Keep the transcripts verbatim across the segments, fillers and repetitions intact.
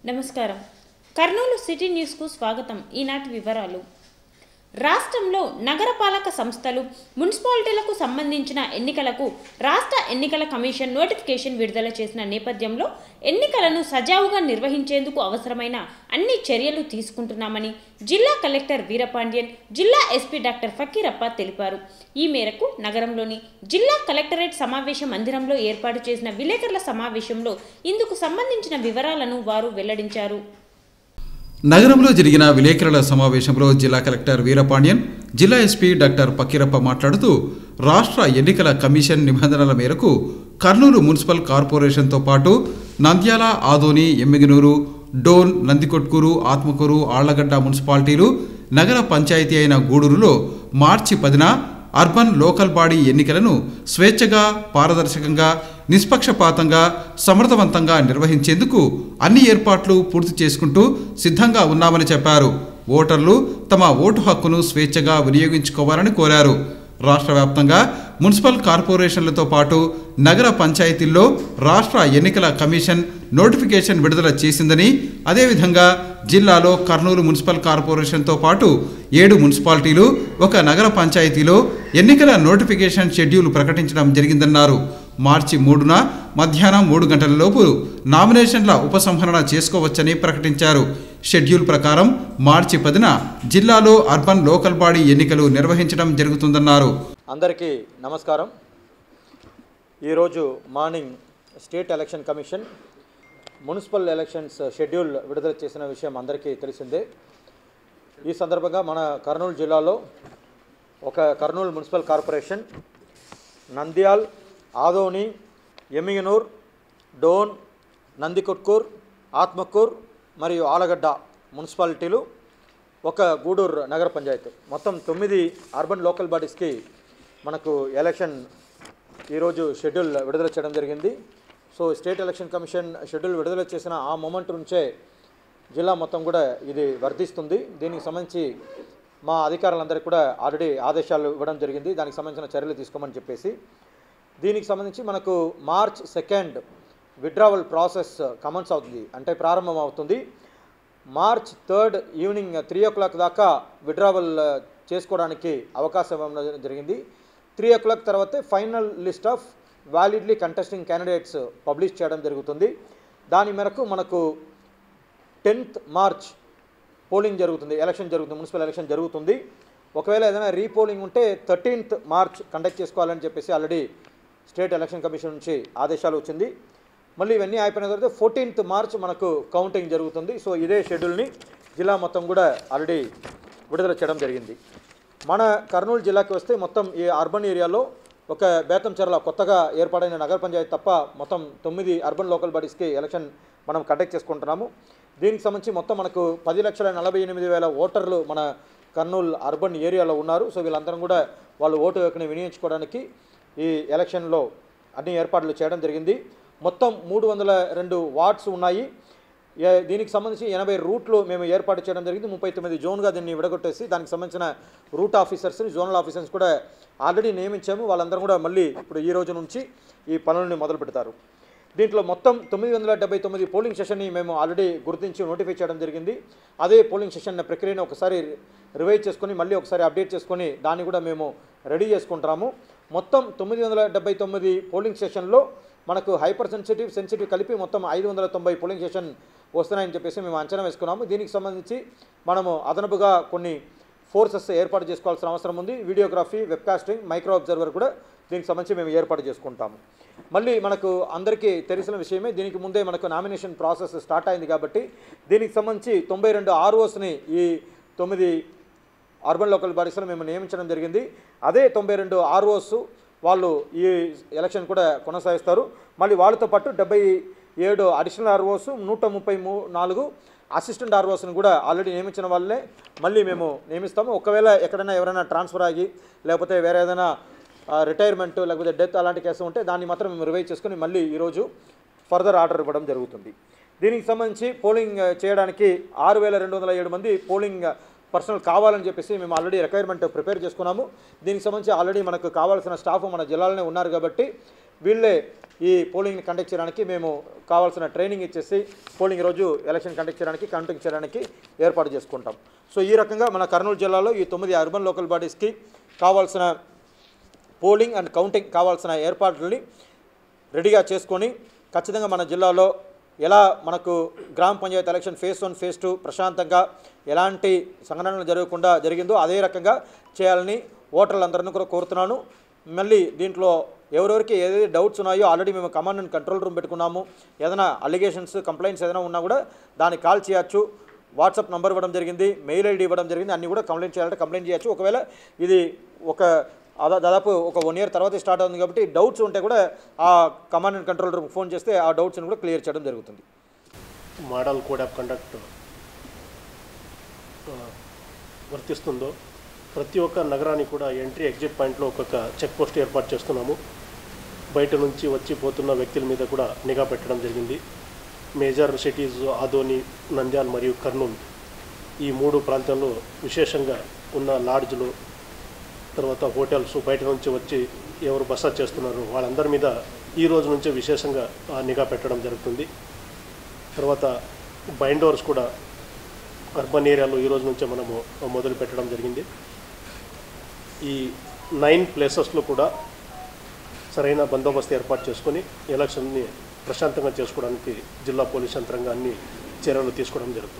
నమస్కారం. కర్నూలు సిటీ న్యూస్కు స్వాగతం. ఈనాటి వివరాలు. రాష్ట్రంలో నగరపాలక సంస్థలు, మున్సిపాలిటీలకు సంబంధించిన ఎన్నికలకు రాష్ట్ర ఎన్నికల కమిషన్ నోటిఫికేషన్ విడుదల చేసిన నేపథ్యంలో ఎన్నికలను సజావుగా నిర్వహించేందుకు అవసరమైన అన్ని చర్యలు తీసుకుంటున్నామని జిల్లా కలెక్టర్ వీరపాండ్యన్, జిల్లా ఎస్పీ డాక్టర్ ఫకీరప్ప తెలిపారు. ఈ మేరకు నగరంలోని జిల్లా కలెక్టరేట్ సమావేశ మందిరంలో ఏర్పాటు చేసిన విలేకరుల సమావేశంలో ఇందుకు సంబంధించిన వివరాలను వారు వెల్లడించారు. నగరంలో జరిగిన విలేకరుల సమావేశంలో జిల్లా కలెక్టర్ వీరపాండ్యన్, జిల్లా ఎస్పీ డాక్టర్ ఫకీరప్ప మాట్లాడుతూ రాష్ట్ర ఎన్నికల కమిషన్ నిబంధనల మేరకు కర్నూలు మున్సిపల్ కార్పొరేషన్తో పాటు నంద్యాల, ఆదోని, ఎమ్మిగనూరు, డోన్, నందికొట్కూరు, ఆత్మకూరు, ఆళ్లగడ్డ మున్సిపాలిటీలు, నగర పంచాయతీ అయిన గూడూరులో మార్చి పదిన అర్బన్ లోకల్ బాడీ ఎన్నికలను స్వేచ్ఛగా, పారదర్శకంగా, నిష్పక్షపాతంగా, సమర్థవంతంగా నిర్వహించేందుకు అన్ని ఏర్పాట్లు పూర్తి చేసుకుంటూ సిద్ధంగా ఉన్నామని చెప్పారు. ఓటర్లు తమ ఓటు హక్కును స్వేచ్ఛగా వినియోగించుకోవాలని కోరారు. రాష్ట్ర వ్యాప్తంగా మున్సిపల్ కార్పొరేషన్లతో పాటు నగర పంచాయతీల్లో రాష్ట్ర ఎన్నికల కమిషన్ నోటిఫికేషన్ విడుదల చేసిందని, అదేవిధంగా జిల్లాలో కర్నూలు మున్సిపల్ కార్పొరేషన్తో పాటు ఏడు మున్సిపాలిటీలు, ఒక నగర పంచాయతీలో ఎన్నికల నోటిఫికేషన్ షెడ్యూల్ ప్రకటించడం జరిగిందన్నారు. మార్చి మూడున మధ్యాహ్నం మూడు గంటలలోపు నామినేషన్ల ఉపసంహరణ చేసుకోవచ్చని ప్రకటించారు. షెడ్యూల్ ప్రకారం మార్చి పదిన జిల్లాలో అర్బన్ లోకల్ బాడీ ఎన్నికలు నిర్వహించడం జరుగుతుందన్నారు. అందరికీ నమస్కారం. ఈరోజు morning state election commission municipal elections schedule విడుదల చేసిన విషయం అందరికీ తెలిసిందే. ఈ సందర్భంగా మన కర్నూలు జిల్లాలో ఒక కర్నూలు మున్సిపల్ కార్పొరేషన్, నంద్యాల్, ఆదోని, ఎమ్మిగనూర్, డోన్, నందికొట్కూర్, ఆత్మకూర్ మరియు ఆలగడ్డ మున్సిపాలిటీలు, ఒక గూడూరు నగర పంచాయతీ, మొత్తం తొమ్మిది అర్బన్ లోకల్ బాడీస్కి మనకు ఎలక్షన్ ఈరోజు షెడ్యూల్ విడుదల చేయడం జరిగింది. So state election commission schedule విడుదల చేసిన ఆ మూమెంట్ నుంచే జిల్లా మొత్తం కూడా ఇది వర్తిస్తుంది. దీనికి సంబంధించి మా అధికారులందరికీ కూడా ఆల్రెడీ ఆదేశాలు ఇవ్వడం జరిగింది, దానికి సంబంధించిన చర్యలు తీసుకోమని చెప్పేసి. దీనికి సంబంధించి మనకు March second withdrawal process commences అవుతుంది, అంటే ప్రారంభం అవుతుంది. March third evening three o'clock దాకా విత్డ్రావల్ చేసుకోవడానికి అవకాశం ఇవ్వడం జరిగింది. త్రీ ఓ క్లాక్ తర్వాతే final list of validly contesting candidates publish చేయడం జరుగుతుంది. దాని మేరకు మనకు టెన్త్ మార్చ్ పోలింగ్ జరుగుతుంది, ఎలక్షన్ జరుగుతుంది, మున్సిపల్ ఎలక్షన్ జరుగుతుంది. ఒకవేళ ఏదైనా రీపోలింగ్ ఉంటే థర్టీన్త్ మార్చ్ కండక్ట్ చేసుకోవాలని చెప్పేసి ఆల్రెడీ స్టేట్ ఎలక్షన్ కమిషన్ నుంచి ఆదేశాలు వచ్చింది. మళ్ళీ ఇవన్నీ అయిపోయిన తర్వాత ఫోర్టీన్త్ మార్చ్ మనకు కౌంటింగ్ జరుగుతుంది. సో ఇదే షెడ్యూల్ని జిల్లా మొత్తం కూడా ఆల్రెడీ విడుదల చేయడం జరిగింది. మన కర్నూలు జిల్లాకి వస్తే మొత్తం ఈ అర్బన్ ఏరియాలో ఒక బేతంచెర్ల కొత్తగా ఏర్పాటైన నగర పంచాయతీ తప్ప మొత్తం తొమ్మిది అర్బన్ లోకల్ బాడీస్కి ఎలక్షన్ మనం కండక్ట్ చేసుకుంటున్నాము. దీనికి సంబంధించి మొత్తం మనకు పది లక్షల నలభై ఎనిమిది వేల ఓటర్లు మన కర్నూలు అర్బన్ ఏరియాలో ఉన్నారు. సో వీళ్ళందరం కూడా వాళ్ళు ఓటు హక్కుని వినియోగించుకోవడానికి ఈ ఎలక్షన్లో అన్ని ఏర్పాట్లు చేయడం జరిగింది. మొత్తం మూడు వందల రెండు వార్డ్స్ ఉన్నాయి. దీనికి సంబంధించి ఎనభై రూట్లు మేము ఏర్పాటు చేయడం జరిగింది. ముప్పై తొమ్మిది జోన్గా దీన్ని విడగొట్టేసి దానికి సంబంధించిన రూట్ ఆఫీసర్స్ని, జోనల్ ఆఫీసర్స్ కూడా ఆల్రెడీ నియమించాము. వాళ్ళందరూ కూడా మళ్ళీ ఇప్పుడు ఈ రోజు నుంచి ఈ పనులని మొదలు పెడతారు. దీంట్లో మొత్తం తొమ్మిది వందల డెబ్బై తొమ్మిది పోలింగ్ సెషన్ని మేము ఆల్రెడీ గుర్తించి నోటిఫై చేయడం జరిగింది. అదే పోలింగ్ సెషన్ ప్రక్రియను ఒకసారి రివైజ్ చేసుకొని మళ్ళీ ఒకసారి అప్డేట్ చేసుకొని దాన్ని కూడా మేము రెడీ చేసుకుంటాము. మొత్తం తొమ్మిది వందల డెబ్బై తొమ్మిది పోలింగ్ సెషన్లో మనకు హైపర్ సెన్సిటివ్, సెన్సిటివ్ కలిపి మొత్తం ఐదు వందల తొంభై పోలింగ్ సెషన్ వస్తున్నాయని చెప్పేసి మేము అంచనా వేసుకున్నాము. దీనికి సంబంధించి మనము అదనపుగా కొన్ని ఫోర్సెస్ ఏర్పాటు చేసుకోవాల్సిన అవసరం ఉంది. వీడియోగ్రఫీ, వెబ్కాస్టింగ్, మైక్రో అబ్జర్వర్ కూడా దీనికి సంబంధించి మేము ఏర్పాటు చేసుకుంటాము. మళ్ళీ మనకు అందరికీ తెలిసిన విషయమే, దీనికి ముందే మనకు నామినేషన్ ప్రాసెస్ స్టార్ట్ అయింది కాబట్టి దీనికి సంబంధించి తొంభై రెండు ఆర్ఓస్ని ఈ తొమ్మిది అర్బన్ లోకల్ బాడీస్లో మేము నియమించడం జరిగింది. అదే తొంభై రెండు ఆర్ఓస్ వాళ్ళు ఈ ఎలక్షన్ కూడా కొనసాగిస్తారు. మళ్ళీ వాళ్ళతో పాటు డెబ్బై ఏడు అడిషనల్ ఆర్ఓస్, నూట ముప్పై మూ నాలుగు అసిస్టెంట్ ఆర్ఓస్ని కూడా ఆల్రెడీ నియమించిన వాళ్ళే మళ్ళీ మేము నియమిస్తాము. ఒకవేళ ఎక్కడైనా ఎవరైనా ట్రాన్స్ఫర్ అయ్యి లేకపోతే వేరే ఏదైనా రిటైర్మెంట్ లేకపోతే డెత్ అలాంటి కేసు ఉంటే దాన్ని మాత్రం మేము రివైజ్ చేసుకుని మళ్ళీ ఈరోజు ఫర్దర్ ఆర్డర్ ఇవ్వడం జరుగుతుంది. దీనికి సంబంధించి పోలింగ్ చేయడానికి ఆరు వేల రెండు వందల ఏడు మంది పోలింగ్ పర్సనల్ కావాలని చెప్పేసి మేము ఆల్రెడీ రిక్వైర్మెంట్ ప్రిపేర్ చేసుకున్నాము. దీనికి సంబంధించి ఆల్రెడీ మనకు కావాల్సిన స్టాఫ్ మన జిల్లాలోనే ఉన్నారు కాబట్టి వీళ్ళే ఈ పోలింగ్ని కండక్ట్ చేయడానికి మేము కావాల్సిన ట్రైనింగ్ ఇచ్చేసి పోలింగ్ రోజు ఎలక్షన్ కండక్ట్ చేయడానికి కౌంటింగ్ చేయడానికి ఏర్పాటు చేసుకుంటాం. సో ఈ రకంగా మన కర్నూలు జిల్లాలో ఈ తొమ్మిది అర్బన్ లోకల్ బాడీస్కి కావాల్సిన పోలింగ్ అండ్ కౌంటింగ్ కావాల్సిన ఏర్పాట్లని రెడీగా చేసుకొని ఖచ్చితంగా మన జిల్లాలో ఎలా మనకు గ్రామ panchayat election phase one phase two ప్రశాంతంగా ఎలాంటి సంఘటనలు జరగకుండా జరిగిందో అదే రకంగా చేయాలని ఓటర్లందరినీ కూడా కోరుతున్నాను. మళ్ళీ దీంట్లో ఎవరెవరికి ఏదైతే డౌట్స్ ఉన్నాయో ఆల్రెడీ మేము కమాండ్ అండ్ కంట్రోల్ రూమ్ పెట్టుకున్నాము. ఏదైనా అలిగేషన్స్ కంప్లైంట్స్ ఏదైనా ఉన్నా కూడా దాన్ని కాల్ చేయొచ్చు. వాట్సాప్ నెంబర్ ఇవ్వడం జరిగింది, మెయిల్ ఐడి ఇవ్వడం జరిగింది. అన్నీ కూడా కంప్లైంట్ చేయాలంటే కంప్లైంట్ చేయొచ్చు. ఒకవేళ ఇది ఒక దాదాపు ఒక వన్ ఇయర్ తర్వాత స్టార్ట్ అవుతుంది కాబట్టి డౌట్స్ ఉంటే కూడా ఆ command and control room phone చేస్తే ఆ డౌట్స్ని కూడా క్లియర్ చేయడం జరుగుతుంది. మోడల్ కోడ్ ఆఫ్ కండక్ట్ వర్తిస్తుందో ప్రతి ఒక్క నగరానికి కూడా ఎంట్రీ ఎగ్జిట్ పాయింట్లో ఒక్కొక్క చెక్ పోస్ట్ ఏర్పాటు చేస్తున్నాము. బయట నుంచి వచ్చి పోతున్న వ్యక్తుల మీద కూడా నిఘా పెట్టడం జరిగింది. మేజర్ సిటీస్ ఆదోని, నంద్యాల మరియు కర్నూలు ఈ మూడు ప్రాంతాల్లో విశేషంగా ఉన్న లాడ్జ్లు, తర్వాత హోటల్స్, బయట నుంచి వచ్చి ఎవరు బస చేస్తున్నారు వాళ్ళందరి మీద ఈ రోజు నుంచే విశేషంగా నిఘా పెట్టడం జరుగుతుంది. తర్వాత బైండోర్స్ కూడా అర్బన్ ఏరియాలో ఈ రోజు నుంచే మనము మొదలు పెట్టడం జరిగింది. ఈ నైన్ ప్లేసెస్లో కూడా సరైన బందోబస్తు ఏర్పాటు చేసుకొని ఎలక్షన్ని ప్రశాంతంగా చేసుకోవడానికి జిల్లా పోలీస్ యంత్రాంగాన్ని చర్యలు తీసుకోవడం జరుగుతుంది.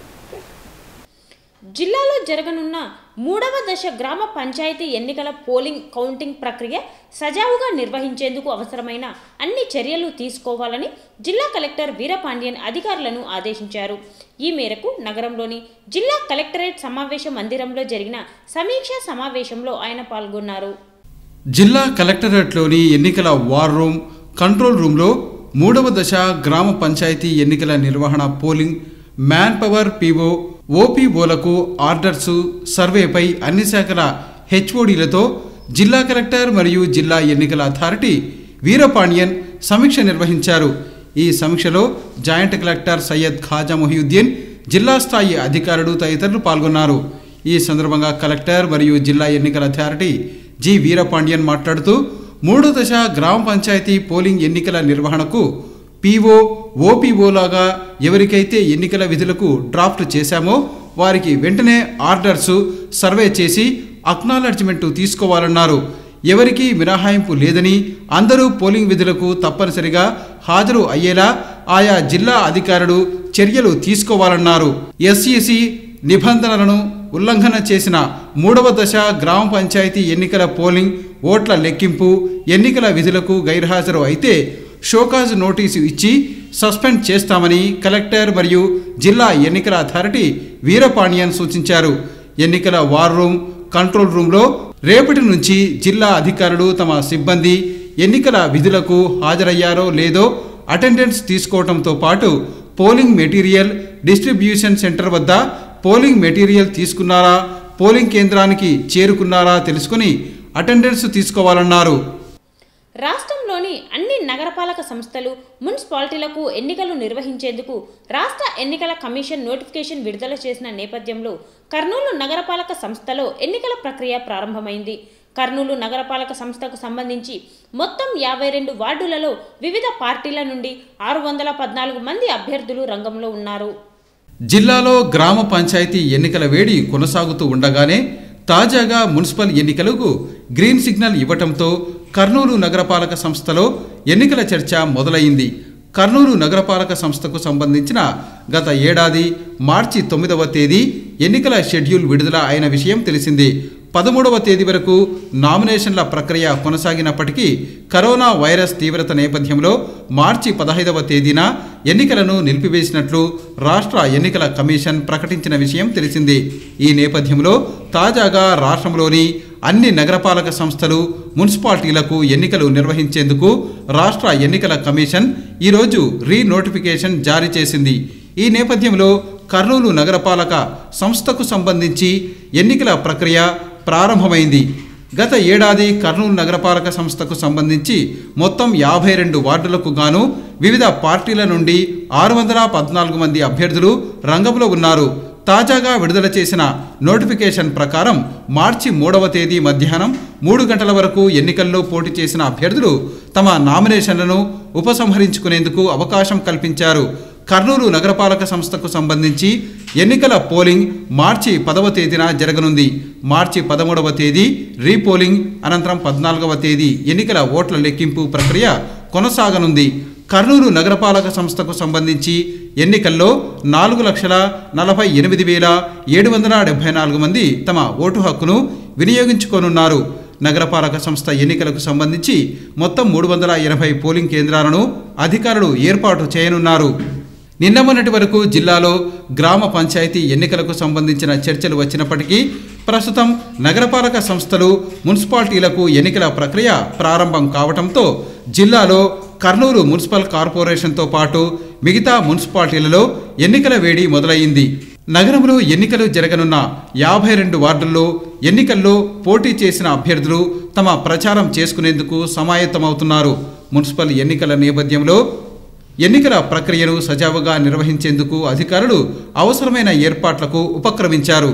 జిల్లాలో జరగనున్న మూడవ దశ గ్రామ పంచాయతీ ఎన్నికల పోలింగ్ కౌంటింగ్ ప్రక్రియ సజావుగా నిర్వహించేందుకు అవసరమైన అన్ని చర్యలు తీసుకోవాలని జిల్లా కలెక్టర్ వీరపాండ్యన్ అధికారులను ఆదేశించారు. ఈ మేరకు నగరంలోని జిల్లా కలెక్టరేట్ సమావేశ మందిరంలో జరిగిన సమీక్షా సమావేశంలో ఆయన పాల్గొన్నారు. జిల్లా కలెక్టరేట్లోని ఎన్నికల వార్ రూమ్, కంట్రోల్ రూమ్లో మూడవ దశ గ్రామ పంచాయతీ ఎన్నికల నిర్వహణ పోలింగ్, మ్యాన్ పవర్ పీఓ, ఓపీఓలకు ఆర్డర్సు, సర్వేపై అన్ని శాఖల హెచ్ఓడీలతో జిల్లా కలెక్టర్ మరియు జిల్లా ఎన్నికల అథారిటీ వీరపాండ్యన్ సమీక్ష నిర్వహించారు. ఈ సమీక్షలో జాయింట్ కలెక్టర్ సయ్యద్ ఖాజా మొహియుద్దీన్, జిల్లా స్థాయి అధికారులు తదితరులు పాల్గొన్నారు. ఈ సందర్భంగా కలెక్టర్ మరియు జిల్లా ఎన్నికల అథారిటీ జి వీరపాండ్యన్ మాట్లాడుతూ మూడో దశ గ్రామ పంచాయతీ పోలింగ్ ఎన్నికల నిర్వహణకు పీఓ, ఓపీఓలాగా ఎవరికైతే ఎన్నికల విధులకు డ్రాఫ్ట్ చేశామో వారికి వెంటనే ఆర్డర్సు, సర్వే చేసి అక్నాలెడ్జ్మెంట్ తీసుకోవాలన్నారు. ఎవరికీ మినహాయింపు లేదని, అందరూ పోలింగ్ విధులకు తప్పనిసరిగా హాజరు అయ్యేలా ఆయా జిల్లా అధికారులు చర్యలు తీసుకోవాలన్నారు. ఎస్ఈసి నిబంధనలను ఉల్లంఘన చేసిన మూడవ దశ గ్రామ పంచాయతీ ఎన్నికల పోలింగ్, ఓట్ల లెక్కింపు, ఎన్నికల విధులకు గైర్హాజరు అయితే షోకాజ్ నోటీసు ఇచ్చి సస్పెండ్ చేస్తామని కలెక్టర్ మరియు జిల్లా ఎన్నికల అథారిటీ వీరపాండ్యన్ సూచించారు. ఎన్నికల వార్ రూమ్, కంట్రోల్ రూమ్లో రేపటి నుంచి జిల్లా అధికారులు తమ సిబ్బంది ఎన్నికల విధులకు హాజరయ్యారో లేదో అటెండెన్స్ తీసుకోవడంతో పాటు పోలింగ్ మెటీరియల్ డిస్ట్రిబ్యూషన్ సెంటర్ వద్ద పోలింగ్ మెటీరియల్ తీసుకున్నారా, పోలింగ్ కేంద్రానికి చేరుకున్నారా తెలుసుకుని అటెండెన్స్ తీసుకోవాలన్నారు. రాష్ట్రంలోని అన్ని నగరపాలక సంస్థలు, మున్సిపాలిటీలకు ఎన్నికలు నిర్వహించేందుకు రాష్ట్ర ఎన్నికల కమిషన్ నోటిఫికేషన్ విడుదల చేసిన నేపథ్యంలో కర్నూలు నగరపాలక సంస్థలో ఎన్నికల ప్రక్రియ ప్రారంభమైంది. కర్నూలు నగరపాలక సంస్థకు సంబంధించి మొత్తం యాభై రెండు వార్డులలో వివిధ పార్టీల నుండి ఆరు వందల పద్నాలుగు మంది అభ్యర్థులు రంగంలో ఉన్నారు. జిల్లాలో గ్రామ పంచాయతీ ఎన్నికల వేడి కొనసాగుతూ ఉండగానే తాజాగా మున్సిపల్ ఎన్నికలకు గ్రీన్ సిగ్నల్ ఇవ్వటంతో కర్నూలు నగరపాలక సంస్థలో ఎన్నికల చర్చ మొదలైంది. కర్నూలు నగరపాలక సంస్థకు సంబంధించిన గత ఏడాది మార్చి తొమ్మిదవ తేదీ ఎన్నికల షెడ్యూల్ విడుదల అయిన విషయం తెలిసింది. పదమూడవ తేదీ వరకు నామినేషన్ల ప్రక్రియ కొనసాగినప్పటికీ కరోనా వైరస్ తీవ్రత నేపథ్యంలో మార్చి పదహైదవ తేదీన ఎన్నికలను నిలిపివేసినట్లు రాష్ట్ర ఎన్నికల కమిషన్ ప్రకటించిన విషయం తెలిసింది. ఈ నేపథ్యంలో తాజాగా రాష్ట్రంలోని అన్ని నగరపాలక సంస్థలు, మున్సిపాలిటీలకు ఎన్నికలు నిర్వహించేందుకు రాష్ట్ర ఎన్నికల కమిషన్ ఈరోజు రీ నోటిఫికేషన్ జారీ చేసింది. ఈ నేపథ్యంలో కర్నూలు నగరపాలక సంస్థకు సంబంధించి ఎన్నికల ప్రక్రియ ప్రారంభమైంది. గత ఏడాది కర్నూలు నగరపాలక సంస్థకు సంబంధించి మొత్తం యాభై రెండు వార్డులకు గాను వివిధ పార్టీల నుండి ఆరు వందల పద్నాలుగు మంది అభ్యర్థులు రంగంలో ఉన్నారు. తాజాగా విడుదల చేసిన నోటిఫికేషన్ ప్రకారం మార్చి మూడవ తేదీ మధ్యాహ్నం మూడు గంటల వరకు ఎన్నికల్లో పోటీ చేసిన అభ్యర్థులు తమ నామినేషన్లను ఉపసంహరించుకునేందుకు అవకాశం కల్పించారు. కర్నూలు నగరపాలక సంస్థకు సంబంధించి ఎన్నికల పోలింగ్ మార్చి పదవ తేదీన జరగనుంది. మార్చి పదమూడవ తేదీ రీపోలింగ్ అనంతరం పద్నాలుగవ తేదీ ఎన్నికల ఓట్ల లెక్కింపు ప్రక్రియ కొనసాగనుంది. కర్నూలు నగరపాలక సంస్థకు సంబంధించి ఎన్నికల్లో నాలుగు లక్షల నలభై ఎనిమిది వేల ఏడు వందల డెబ్బై నాలుగు మంది తమ ఓటు హక్కును వినియోగించుకోనున్నారు. నగరపాలక సంస్థ ఎన్నికలకు సంబంధించి మొత్తం మూడు వందల ఎనభై పోలింగ్ కేంద్రాలను అధికారులు ఏర్పాటు చేయనున్నారు. నిన్న మొన్నటి వరకు జిల్లాలో గ్రామ పంచాయతీ ఎన్నికలకు సంబంధించిన చర్చలు వచ్చినప్పటికీ ప్రస్తుతం నగరపాలక సంస్థలు మున్సిపాలిటీలకు ఎన్నికల ప్రక్రియ ప్రారంభం కావడంతో జిల్లాలో కర్నూలు మున్సిపల్ కార్పొరేషన్తో పాటు మిగతా మున్సిపాలిటీలలో ఎన్నికల వేడి మొదలైంది. నగరంలో ఎన్నికలు జరగనున్న యాభై రెండు వార్డుల్లో ఎన్నికల్లో పోటీ చేసిన అభ్యర్థులు తమ ప్రచారం చేసుకునేందుకు సమాయత్తమవుతున్నారు. మున్సిపల్ ఎన్నికల నేపథ్యంలో ఎన్నికల ప్రక్రియను సజావుగా నిర్వహించేందుకు అధికారులు అవసరమైన ఏర్పాట్లకు ఉపక్రమించారు.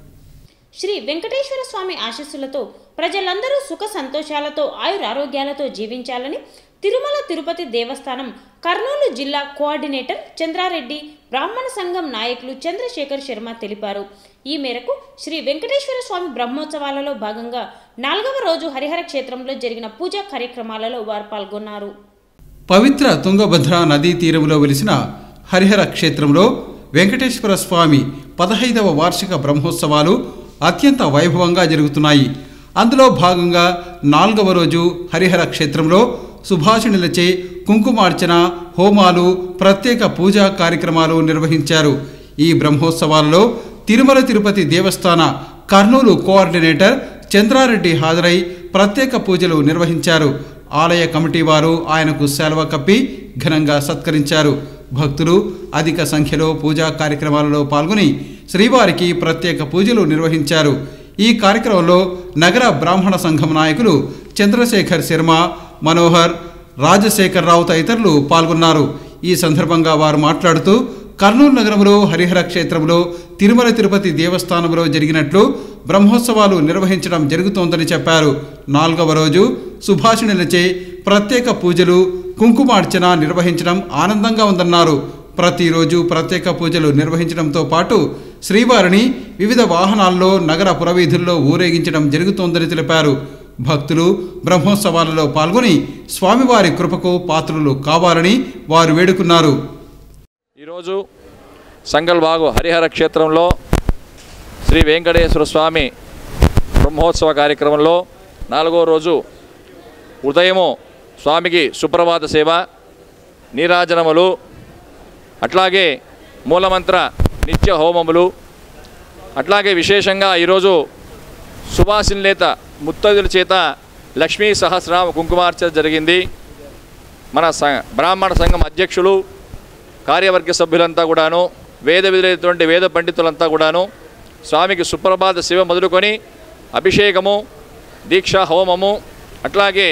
శ్రీ వెంకటేశ్వర స్వామి ఆశీస్సులతో ప్రజలందరూ సుఖ సంతోషాలతో ఆయురారోగ్యాలతో జీవించాలని తిరుమల తిరుపతి దేవస్థానం కర్నూలు జిల్లా కోఆర్డినేటర్ చంద్రారెడ్డి, బ్రాహ్మణ సంఘం నాయకులు చంద్రశేఖర్ శర్మ తెలిపారు. ఈ మేరకు శ్రీ వెంకటేశ్వర స్వామి బ్రహ్మోత్సవాలలో భాగంగా నాలుగవ రోజు హరిహర క్షేత్రంలో జరిగిన పూజా కార్యక్రమాలలో వారు పాల్గొన్నారు. పవిత్ర తుంగభద్ర నదీ తీరంలో వెలిసిన హరిహర క్షేత్రంలో వెంకటేశ్వర స్వామి పదహైదవ వార్షిక బ్రహ్మోత్సవాలు అత్యంత వైభవంగా జరుగుతున్నాయి. అందులో భాగంగా నాలుగవ రోజు హరిహర క్షేత్రంలో సుభాషిణులచే కుంకుమార్చన, హోమాలు, ప్రత్యేక పూజా కార్యక్రమాలు నిర్వహించారు. ఈ బ్రహ్మోత్సవాలలో తిరుమల తిరుపతి దేవస్థాన కర్నూలు కోఆర్డినేటర్ చంద్రారెడ్డి హాజరై ప్రత్యేక పూజలు నిర్వహించారు. ఆలయ కమిటీ వారు ఆయనకు సెలవు కప్పి ఘనంగా సత్కరించారు. భక్తులు అధిక సంఖ్యలో పూజా కార్యక్రమాలలో పాల్గొని శ్రీవారికి ప్రత్యేక పూజలు నిర్వహించారు. ఈ కార్యక్రమంలో నగర బ్రాహ్మణ సంఘం నాయకులు చంద్రశేఖర్ శర్మ, మనోహర్, రాజశేఖర్ రావు తదితరులు పాల్గొన్నారు. ఈ సందర్భంగా వారు మాట్లాడుతూ కర్నూలు నగరంలో హరిహర క్షేత్రంలో తిరుమల తిరుపతి దేవస్థానంలో జరిగినట్లు బ్రహ్మోత్సవాలు నిర్వహించడం జరుగుతోందని చెప్పారు. నాలుగవ రోజు సుభాషిణులచే ప్రత్యేక పూజలు, కుంకుమార్చన నిర్వహించడం ఆనందంగా ఉందన్నారు. ప్రతిరోజు ప్రత్యేక పూజలు నిర్వహించడంతో పాటు శ్రీవారిని వివిధ వాహనాల్లో నగర పురవీధుల్లో ఊరేగించడం జరుగుతోందని తెలిపారు. భక్తులు బ్రహ్మోత్సవాలలో పాల్గొని స్వామివారి కృపకు పాత్రులు కావాలని వారు వేడుకున్నారు. ఈరోజు సంగల్బాగు హరిహర క్షేత్రంలో శ్రీ వెంకటేశ్వర స్వామి బ్రహ్మోత్సవ కార్యక్రమంలో నాలుగో రోజు ఉదయము స్వామికి సుప్రభాత సేవ, నీరాజనములు, అట్లాగే మూలమంత్ర నిత్య హోమములు, అట్లాగే విశేషంగా ఈరోజు సుభాషిణులేత ముత్తైదుల చేత లక్ష్మీ సహస్రనామ కుంకుమార్చన జరిగింది. మన బ్రాహ్మణ సంఘం అధ్యక్షులు, కార్యవర్గ సభ్యులంతా కూడాను, వేద విధులైనటువంటి వేద పండితులంతా కూడాను స్వామికి సుప్రభాత శివ మొదలుకొని అభిషేకము, దీక్షా హోమము, అట్లాగే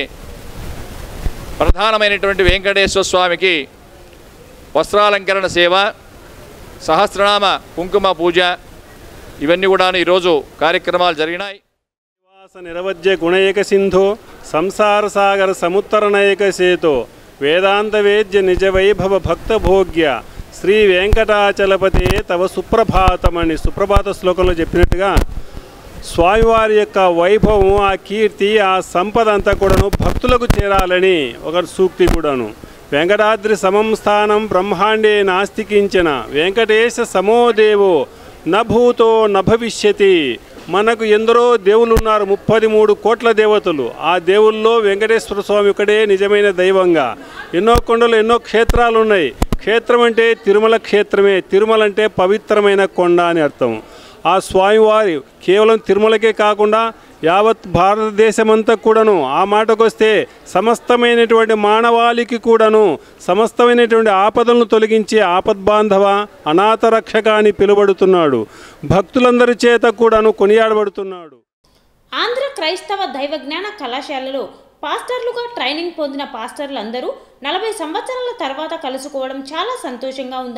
ప్రధానమైనటువంటి వెంకటేశ్వర స్వామికి వస్త్రాలంకరణ సేవ, సహస్రనామ కుంకుమ పూజ, ఇవన్నీ కూడా ఈరోజు కార్యక్రమాలు జరిగినాయి. నిరవజ్య గుణైక సింధు సంసార సాగర సముత్తరణైక సేతో వేదాంత వేద్య నిజ వైభవ భక్త భోగ్య శ్రీ వెంకటాచలపతే తవ సుప్రభాతమని సుప్రభాత శ్లోకంలో చెప్పినట్టుగా స్వామివారి యొక్క వైభవం, ఆ కీర్తి, ఆ సంపద అంతా కూడాను భక్తులకు చేరాలని ఒక సూక్తి కూడాను. వెంకటాద్రి సమం స్థానం బ్రహ్మాండే నాస్తికించిన వెంకటేశ సమోదేవో నభూతో నభవిష్యతి. మనకు ఎందరో దేవుళ్ళు ఉన్నారు, ముప్పది మూడు కోట్ల దేవతలు. ఆ దేవుల్లో వెంకటేశ్వర స్వామి ఒకడే నిజమైన దైవంగా. ఎన్నో కొండలు, ఎన్నో క్షేత్రాలు ఉన్నాయి. క్షేత్రం అంటే తిరుమల క్షేత్రమే. తిరుమల అంటే పవిత్రమైన కొండ అని అర్థం. ఆ స్వామివారి కేవలం తిరుమలకే కాకుండా యావత్ భారతదేశమంతా కూడాను, ఆ మాటకొస్తే సమస్తమైనటువంటి మానవాళికి కూడాను సమస్తమైనటువంటి ఆపదలను తొలగించే ఆపద్బాంధవ అనాథ రక్షక అని పిలువబడుతున్నాడు. భక్తులందరి చేత కూడాను కొనియాడబడుతున్నాడు. ఆంధ్ర క్రైస్తవ దైవ జ్ఞాన కళాశాలలో పాస్టర్లుగా ట్రైనింగ్ పొందిన పాస్టర్లందరూ నలభై సంవత్సరాల తర్వాత కలుసుకోవడం చాలా సంతోషంగా ఉందని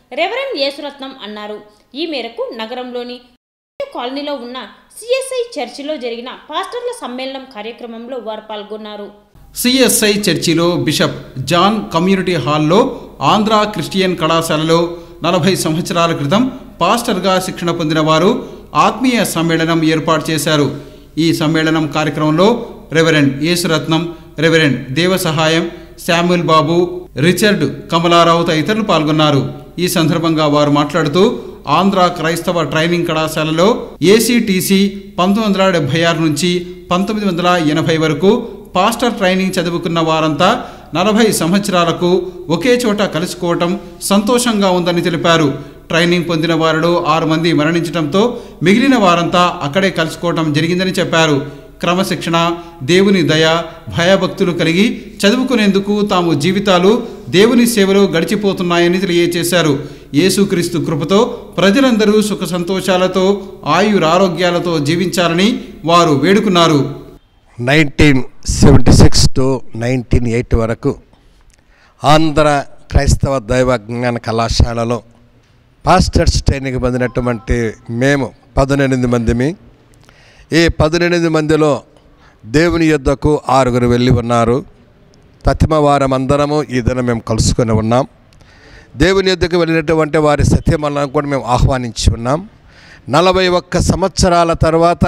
రెవరెండ్ యేసురత్నం అన్నారు. ఈ మేరకు నగరంలోని కాలనీలో ఉన్న సిఎస్ఐ చర్చిలో జరిగిన పాస్టర్ల సమ్మేళనం కార్యక్రమంలో వారు పాల్గొన్నారు. సిఎస్ఐ చర్చిలో బిషప్ జాన్ కమ్యూనిటీ హాల్లో ఆంధ్ర క్రిస్టియన్ కళాశాలలో నలభై సంవత్సరాల క్రితం పాస్టర్గా శిక్షణ పొందిన వారు ఆత్మీయ సమ్మేళనం ఏర్పాటు చేశారు. ఈ సమ్మేళనం కార్యక్రమంలో reverend Yesuratnam, reverend Devasahayam, Samuel Babu, Richard Kamalarao తదితరులు పాల్గొన్నారు. ఈ సందర్భంగా వారు మాట్లాడుతూ ఆంధ్ర క్రైస్తవ ట్రైనింగ్ కళాశాలలో ఏసీటీసీ పంతొమ్మిది వందల డెబ్బై ఆరు నుంచి పంతొమ్మిది వందల ఎనభై వరకు పాస్టర్ ట్రైనింగ్ చదువుకున్న వారంతా నలభై సంవత్సరాలకు ఒకే చోట కలుసుకోవటం సంతోషంగా ఉందని తెలిపారు. ట్రైనింగ్ పొందిన వారిలో ఆరు మంది మరణించడంతో మిగిలిన వారంతా అక్కడే కలుసుకోవటం జరిగిందని చెప్పారు. క్రమశిక్షణ, దేవుని దయ, భయభక్తులు కలిగి చదువుకునేందుకు తాము జీవితాలు దేవుని సేవలో గడిచిపోతున్నాయని తెలియజేశారు. యేసుక్రీస్తు కృపతో ప్రజలందరూ సుఖ సంతోషాలతో ఆయురారోగ్యాలతో జీవించాలని వారు వేడుకున్నారు. Nineteen seventy six to nineteen eighty వరకు ఆంధ్ర క్రైస్తవ దైవజ్ఞాన కళాశాలలో పాస్టర్స్ ట్రైనింగ్ పొందినటువంటి మేము పద్దెనిమిది మందిమి. ఈ పద్దెనిమిది మందిలో దేవుని యొద్దకు ఆరుగురు వెళ్ళి ఉన్నారు. ప్రతిమ వారం అందరము ఈ దినం మేము కలుసుకొని ఉన్నాం. దేవుని యొద్దకు వెళ్ళినటువంటి వారి సత్యమలను కూడా మేము ఆహ్వానించి ఉన్నాం. నలభై ఒక్క సంవత్సరాల తర్వాత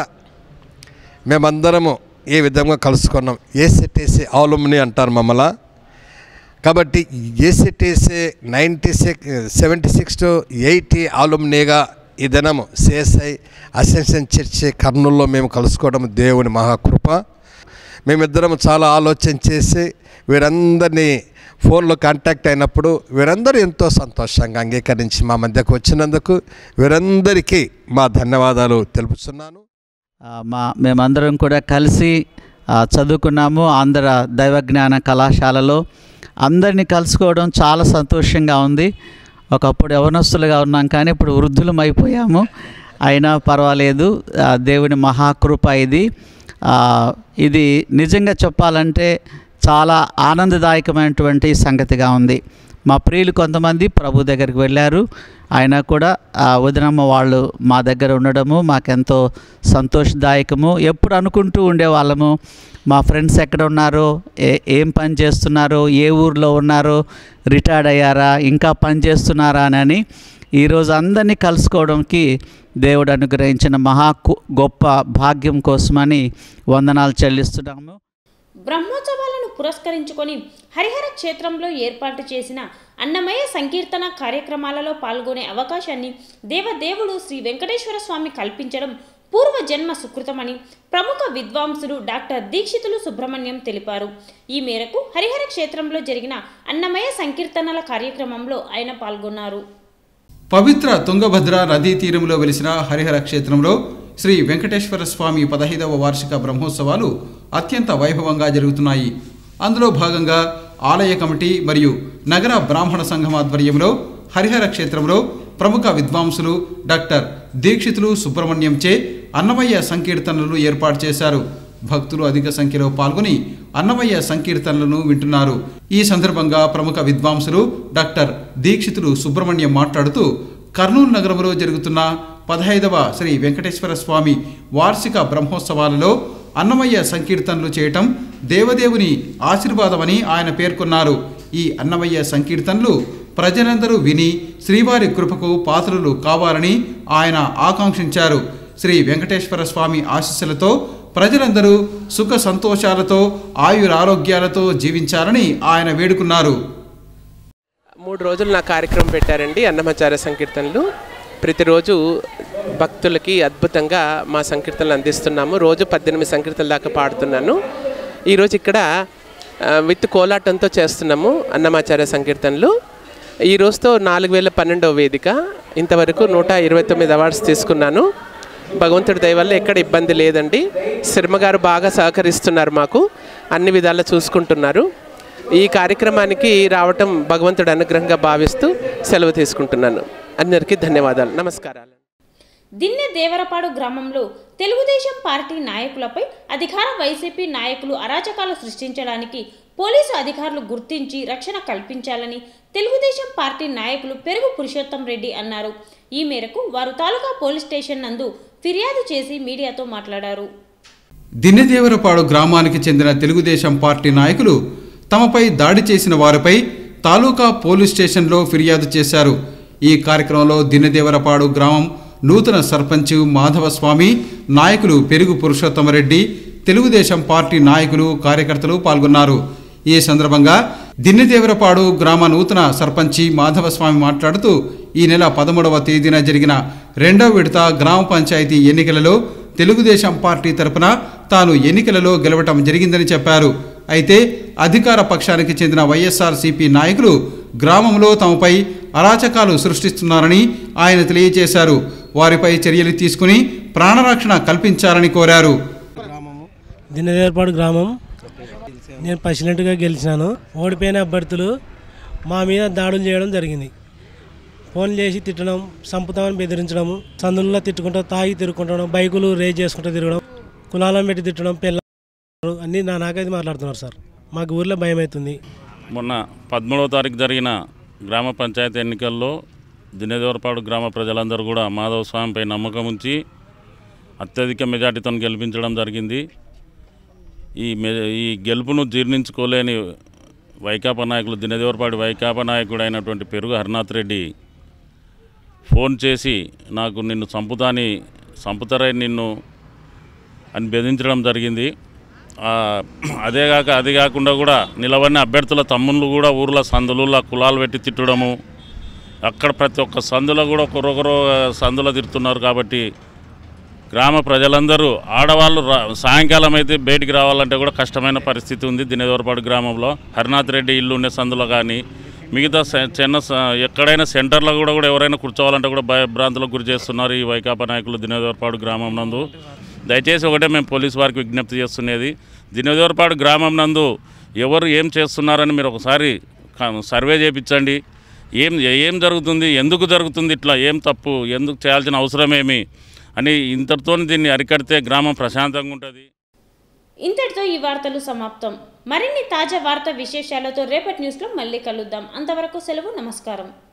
మేమందరము ఈ విధంగా కలుసుకున్నాం. ఏసీటీసీ ఆలుమ్ని అంటారు మమ్మల్ని. కాబట్టి ACTC ninety six seventy six to eighty ఆలుమ్నీగా ఈ దినము సిఎస్ఐ అసెన్షన్ చర్చి కర్నూలులో మేము కలుసుకోవడం దేవుని మహాకృప. మేమిద్దరం చాలా ఆలోచన చేసి వీరందరినీ ఫోన్లో కాంటాక్ట్ అయినప్పుడు వీరందరూ ఎంతో సంతోషంగా అంగీకరించి మా మధ్యకు వచ్చినందుకు వీరందరికీ మా ధన్యవాదాలు తెలుపుతున్నాను. మా మేమందరం కూడా కలిసి చదువుకున్నాము ఆంధ్ర దైవజ్ఞాన కళాశాలలో. అందరినీ కలుసుకోవడం చాలా సంతోషంగా ఉంది. ఒకప్పుడు యవనస్తులుగా ఉన్నాం కానీ ఇప్పుడు వృద్ధులం అయిపోయాము. అయినా పర్వాలేదు, దేవుని మహాకృప ఇది. ఇది నిజంగా చెప్పాలంటే చాలా ఆనందదాయకమైనటువంటి సంగతిగా ఉంది. మా ప్రియులు కొంతమంది ప్రభు దగ్గరికి వెళ్ళారు. అయినా కూడా వదినమ్మ వాళ్ళు మా దగ్గర ఉండడము మాకెంతో సంతోషదాయకము. ఎప్పుడు అనుకుంటూ ఉండేవాళ్ళము మా ఫ్రెండ్స్ ఎక్కడ ఉన్నారో, ఏ ఏం పని చేస్తున్నారో, ఏ ఊర్లో ఉన్నారో, రిటైర్డ్ అయ్యారా, ఇంకా పని చేస్తున్నారా అని. ఈరోజు అందరినీ కలుసుకోవడానికి దేవుడు అనుగ్రహించిన మహా గొప్ప భాగ్యం కోసమని వందనాలు చెల్లిస్తున్నాము. బ్రహ్మోత్సవాలను పురస్కరించుకొని హరిహర క్షేత్రంలో ఏర్పాటు చేసిన అన్నమయ్య సంకీర్తన కార్యక్రమాలలో పాల్గొనే అవకాశాన్ని దేవదేవుడు శ్రీ వెంకటేశ్వర స్వామి కల్పించడం పూర్వ జన్మ సుకృతమని ప్రముఖ విద్వాంసుడు డాక్టర్ దీక్షితులు సుబ్రహ్మణ్యం తెలిపారు. ఈ మేరకు హరిహర క్షేత్రంలో జరిగిన అన్నమయ్య సంకీర్తనల కార్యక్రమంలో ఆయన పాల్గొన్నారు. పవిత్ర తుంగభద్ర నదీ తీరంలో వెలిసిన హరిహర క్షేత్రంలో శ్రీ వెంకటేశ్వర స్వామి పదహైదవ వార్షిక బ్రహ్మోత్సవాలు అత్యంత వైభవంగా జరుగుతున్నాయి. అందులో భాగంగా ఆలయ కమిటీ మరియు నగర బ్రాహ్మణ సంఘం ఆధ్వర్యంలో హరిహర క్షేత్రంలో ప్రముఖ విద్వాంసులు డాక్టర్ దీక్షితులు సుబ్రహ్మణ్యంచే అన్నమయ్య సంకీర్తనలు ఏర్పాటు చేశారు. భక్తులు అధిక సంఖ్యలో పాల్గొని అన్నమయ్య సంకీర్తనలను వింటున్నారు. ఈ సందర్భంగా ప్రముఖ విద్వాంసులు డాక్టర్ దీక్షితులు సుబ్రహ్మణ్యం మాట్లాడుతూ కర్నూలు నగరంలో జరుగుతున్న పదహైదవ శ్రీ వెంకటేశ్వర స్వామి వార్షిక బ్రహ్మోత్సవాలలో అన్నమయ్య సంకీర్తనలు చేయటం దేవదేవుని ఆశీర్వాదమని ఆయన పేర్కొన్నారు. ఈ అన్నమయ్య సంకీర్తనలు ప్రజలందరూ విని శ్రీవారి కృపకు పాత్రులు కావాలని ఆయన ఆకాంక్షించారు. శ్రీ వెంకటేశ్వర స్వామి ఆశీస్సులతో ప్రజలందరూ సుఖ సంతోషాలతో ఆయురారోగ్యాలతో జీవించాలని ఆయన వేడుకున్నారు. మూడు రోజులు నా కార్యక్రమం పెట్టారండి అన్నమాచార్య సంకీర్తనలు. ప్రతిరోజు భక్తులకి అద్భుతంగా మా సంకీర్తనలు అందిస్తున్నాము. రోజు పద్దెనిమిది సంకీర్తనల దాకా పాడుతున్నాను. ఈరోజు ఇక్కడ విత్ కోలాటంతో చేస్తున్నాము అన్నమాచార్య సంకీర్తనలు. ఈ రోజుతో నాలుగు వేల పన్నెండవ వేదిక. ఇంతవరకు నూట ఇరవై తొమ్మిది అవార్డ్స్ తీసుకున్నాను. భగవంతుడి దయ వల్ల ఎక్కడ ఇబ్బంది లేదండి. శర్మ గారు బాగా సహకరిస్తున్నారు, మాకు అన్ని విధాలా చూసుకుంటున్నారు. ఈ కార్యక్రమానికి రావటం భగవంతుడి అనుగ్రహంగా భావిస్తూ సెలవు తీసుకుంటున్నాను. అందరికీ ధన్యవాదాలు, నమస్కారాలు. దిన్నె దేవరపాడు గ్రామంలో తెలుగుదేశం పార్టీ నాయకులపై అధికార వైసీపీ నాయకులు అరాచకాలు సృష్టించడానికి పోలీసు అధికారులు గుర్తించి రక్షణ కల్పించాలని తెలుగుదేశం పార్టీ నాయకులు పెరుగు పురుషోత్తం రెడ్డి అన్నారు. ఈ మేరకు వారు తాలూకా పోలీస్ స్టేషన్ నందు ఫిర్యాదు చేసి మీడియాతో మాట్లాడారు. దిన్నెదేవరపాడు గ్రామానికి చెందిన తెలుగుదేశం పార్టీ నాయకులు తమపై దాడి చేసిన వారిపై తాలూకా పోలీస్ స్టేషన్లో ఫిర్యాదు చేశారు. ఈ కార్యక్రమంలో దిన్నెదేవరపాడు గ్రామం నూతన సర్పంచ్ మాధవస్వామి, నాయకులు పెరుగు పురుషోత్తమరెడ్డి, తెలుగుదేశం పార్టీ నాయకులు, కార్యకర్తలు పాల్గొన్నారు. ఈ సందర్భంగా దిన్నెదేవరపాడు గ్రామ నూతన సర్పంచి మాధవస్వామి మాట్లాడుతూ ఈ నెల పదమూడవ తేదీన జరిగిన రెండవ విడత గ్రామ పంచాయతీ ఎన్నికలలో తెలుగుదేశం పార్టీ తరపున తాను ఎన్నికలలో గెలవటం జరిగిందని చెప్పారు. అయితే అధికార పక్షానికి చెందిన వైఎస్ఆర్సీపీ నాయకులు గ్రామంలో తమపై అరాచకాలు సృష్టిస్తున్నారని ఆయన తెలియజేశారు. వారిపై చర్యలు తీసుకుని ప్రాణరక్షణ కల్పించాలని కోరారు. దిన్నెదేవరపాడు గ్రామం, నేను ప్రెసిడెంట్గా గెలిచినాను. ఓడిపోయిన అభ్యర్థులు మా మీద దాడులు చేయడం జరిగింది. ఫోన్ చేసి తిట్టడం, చంపుతామని బెదిరించడం, సందుల్లో తిట్టుకుంటూ తాగి తిరుగుకుంటడం, బైకులు రేజ్ చేసుకుంటూ తిరగడం, కులాలను పెట్టి తిట్టడం, పిల్ల అన్నీ నా నాకైతే మాట్లాడుతున్నారు సార్. మాకు ఊర్లో భయం అవుతుంది. మొన్న పదమూడవ తారీఖు జరిగిన గ్రామ పంచాయతీ ఎన్నికల్లో దిన్నెదేవరపాడు గ్రామ ప్రజలందరూ కూడా మాధవ స్వామిపై నమ్మకం ఉంచి అత్యధిక మెజార్టీతో గెలిపించడం జరిగింది. ఈ మె ఈ గెలుపును జీర్ణించుకోలేని వైకాపా నాయకులు, దిన్నెదేవరపాడు వైకాపా నాయకుడు అయినటువంటి పెరుగు హరినాథ్ రెడ్డి ఫోన్ చేసి నాకు నిన్ను చంపుతాని చంపుతారై నిన్ను అని బెదిరించడం జరిగింది. అదేగాక అది కాకుండా కూడా నిలబడిన అభ్యర్థుల తమ్ముళ్ళు కూడా ఊర్లో సందులలో కులాలు పెట్టి తిట్టడము, అక్కడ ప్రతి ఒక్క సందులో కూడా ఒకరొకరు సందులో తిడుతున్నారు. కాబట్టి గ్రామ ప్రజలందరూ, ఆడవాళ్ళు సాయంకాలం అయితే బయటికి రావాలంటే కూడా కష్టమైన పరిస్థితి ఉంది. దిన్నెదేవరపాడు గ్రామంలో హరినాథ్ రెడ్డి ఇల్లు ఉండే సందులో కానీ మిగతా చిన్న ఎక్కడైనా సెంటర్లో కూడా కూడా ఎవరైనా కూర్చోవాలంటే కూడా భయభ్రాంతులకు గురి చేస్తున్నారు ఈ వైకాపా నాయకులు దిన్నెదేవరపాడు గ్రామం నందు. దయచేసి ఒకటే మేము పోలీసు వారికి విజ్ఞప్తి చేస్తున్నది, దిన్నెదేవరపాడు గ్రామం నందు ఎవరు ఏం చేస్తున్నారని మీరు ఒకసారి సర్వే చేయించండి. ఏం ఏం జరుగుతుంది, ఎందుకు జరుగుతుంది, ఇట్లా ఏం తప్పు, ఎందుకు చేయాల్సిన అవసరమేమి అని ఇంతటితో దీన్ని అరికడితే గ్రామం ప్రశాంతంగా ఉంటుంది. ఇంతటితో ఈ వార్తలు సమాప్తం. మరిన్ని తాజా వార్తా విశేషాలతో రేపటి న్యూస్లో మళ్ళీ కలుద్దాం. అంతవరకు సెలవు, నమస్కారం.